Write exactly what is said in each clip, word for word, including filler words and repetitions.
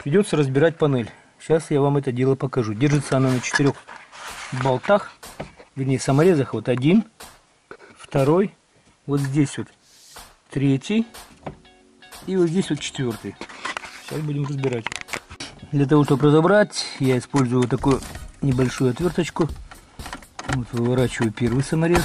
придется разбирать панель. Сейчас я вам это дело покажу. Держится она на четырех болтах, вернее саморезах. Вот один, второй, вот здесь вот третий и вот здесь вот четвертый. Сейчас будем разбирать. Для того, чтобы разобрать, я использую вот такую небольшую отверточку. Вот выворачиваю первый саморез.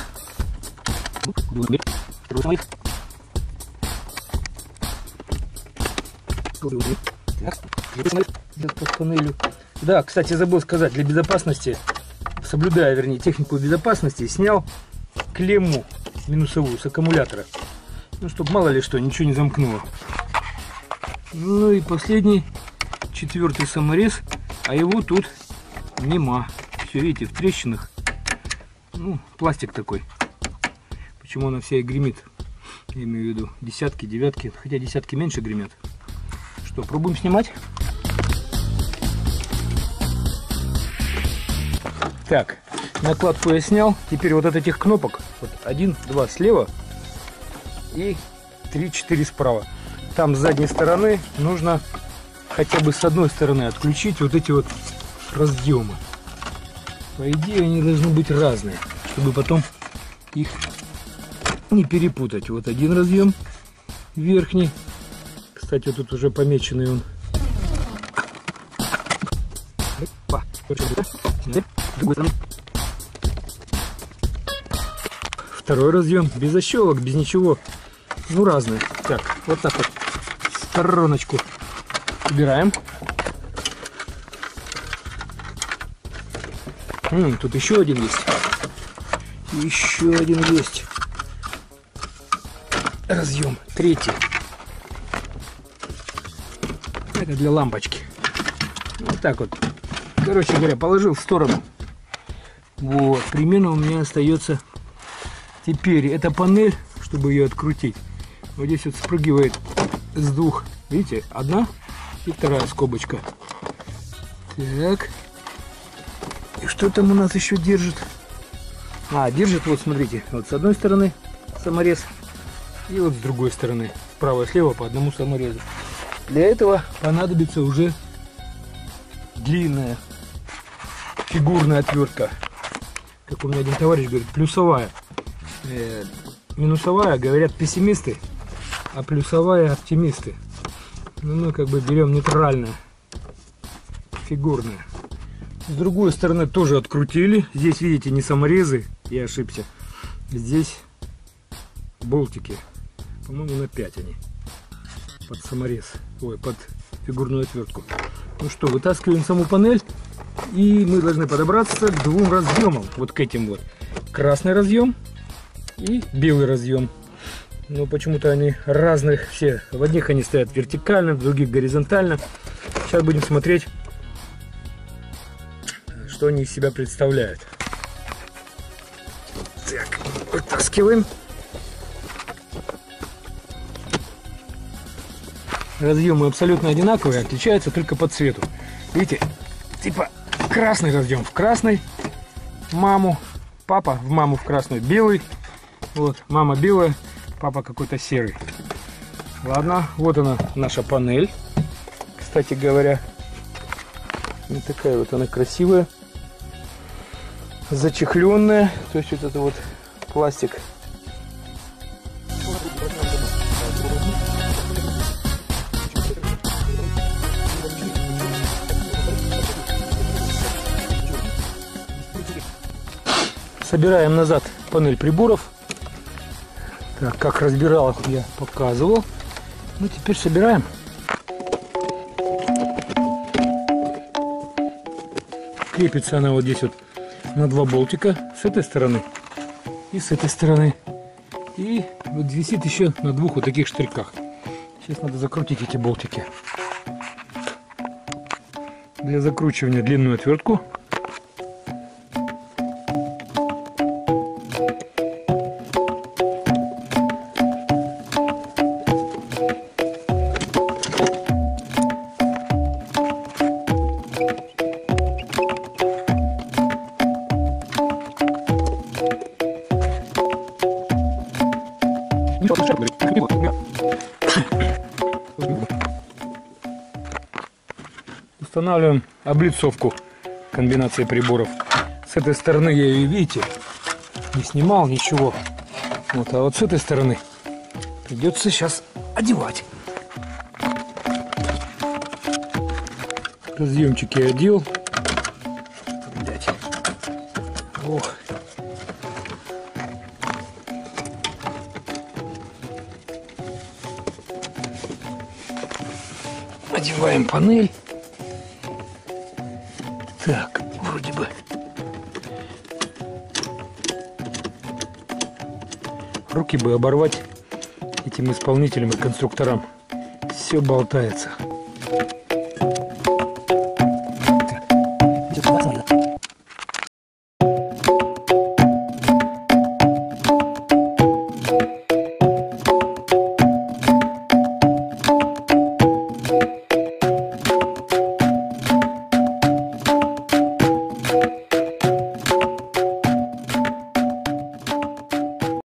Да, кстати, забыл сказать, для безопасности, соблюдая, вернее, технику безопасности, снял клемму минусовую с аккумулятора. Ну, чтобы мало ли что, ничего не замкнуло. Ну и последний, четвертый саморез, а его тут нема. Все, видите, в трещинах. Ну, пластик такой. Почему она вся и гремит? Я имею в виду десятки, девятки, хотя десятки меньше гремят. Что, пробуем снимать? Так, накладку я снял. Теперь вот от этих кнопок, вот один, два слева и три-четыре справа. Там с задней стороны нужно хотя бы с одной стороны отключить вот эти вот разъемы. По идее они должны быть разные, чтобы потом их не перепутать. Вот один разъем верхний. Кстати, вот тут уже помеченный он. Второй разъем без защелок, без ничего. Ну, разные. Так, вот так вот в стороночку убираем. М, тут еще один есть. Еще один есть. Разъем. Третий. Это для лампочки. Вот так вот. Короче говоря, положил в сторону. Вот. Примерно у меня остается теперь эта панель, чтобы ее открутить. Вот здесь вот спрыгивает с двух. Видите, одна и вторая скобочка. Так. И что там у нас еще держит? А, держит, вот смотрите, вот с одной стороны саморез и вот с другой стороны, справа и слева по одному саморезу. Для этого понадобится уже длинная фигурная отвертка. Как у меня один товарищ говорит, плюсовая. Э, минусовая, говорят пессимисты, а плюсовая оптимисты. Ну, мы как бы берем нейтральное, фигурное. С другой стороны тоже открутили. Здесь, видите, не саморезы, я ошибся. Здесь болтики. По-моему, на пять они. Под саморез. Ой, под фигурную отвертку. Ну что, вытаскиваем саму панель. И мы должны подобраться к двум разъемам. Вот к этим вот. Красный разъем и белый разъем. Но почему-то они разных все. В одних они стоят вертикально, в других горизонтально. Сейчас будем смотреть, что они из себя представляют. Так, вытаскиваем. Разъемы абсолютно одинаковые, отличаются только по цвету. Видите, типа красный разъем в красный, маму, папа в маму в красную, белый. Вот, мама белая, папа какой-то серый. Ладно, вот она, наша панель. Кстати говоря, вот такая вот она красивая. Зачехленная, то есть вот это вот пластик. Собираем назад панель приборов. Так, как разбирал их, я показывал. Ну, теперь собираем. Крепится она вот здесь вот на два болтика с этой стороны и с этой стороны. И вот висит еще на двух вот таких штырьках. Сейчас надо закрутить эти болтики. Для закручивания длинную отвертку. Устанавливаем облицовку комбинации приборов. С этой стороны я ее, видите, не снимал ничего. Вот, а вот с этой стороны придется сейчас одевать. Разъемчики одел. Блять. Ох. Одеваем панель. Так, вроде бы. Руки бы оборвать этим исполнителям и конструкторам. Все болтается.